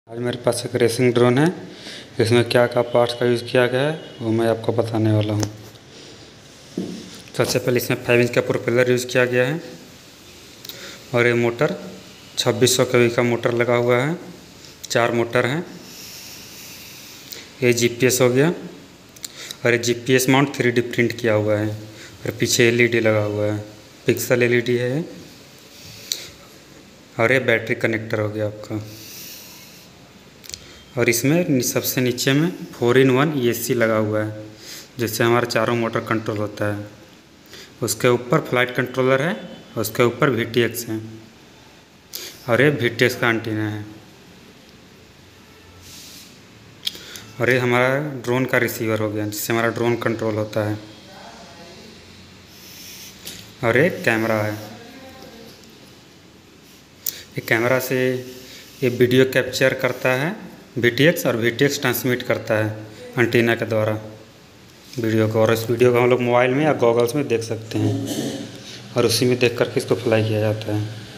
आज मेरे पास एक रेसिंग ड्रोन है। इसमें क्या क्या पार्ट्स का यूज़ किया गया है वो मैं आपको बताने वाला हूँ। सबसे पहले इसमें 5 इंच का प्रोपेलर यूज़ किया गया है और ये मोटर 2600 kV का मोटर लगा हुआ है। 4 मोटर हैं। ये GPS हो गया और ये GPS माउंट 3D प्रिंट किया हुआ है और पीछे LED लगा हुआ है, पिक्सल LED है ये। और ये बैटरी कनेक्टर हो गया आपका। और इसमें सबसे नीचे में 4-in-1 ESC लगा हुआ है, जिससे हमारा चारों मोटर कंट्रोल होता है। उसके ऊपर फ्लाइट कंट्रोलर है, उसके ऊपर VTX है और ये VTX का एंटीना है। और ये हमारा ड्रोन का रिसीवर हो गया, जिससे हमारा ड्रोन कंट्रोल होता है। और ये कैमरा है। ये कैमरा से ये वीडियो कैप्चर करता है VTX और VTX ट्रांसमिट करता है एंटीना के द्वारा वीडियो को। और इस वीडियो को हम लोग मोबाइल में या गॉगल्स में देख सकते हैं और उसी में देख करके इसको फ्लाई किया जाता है।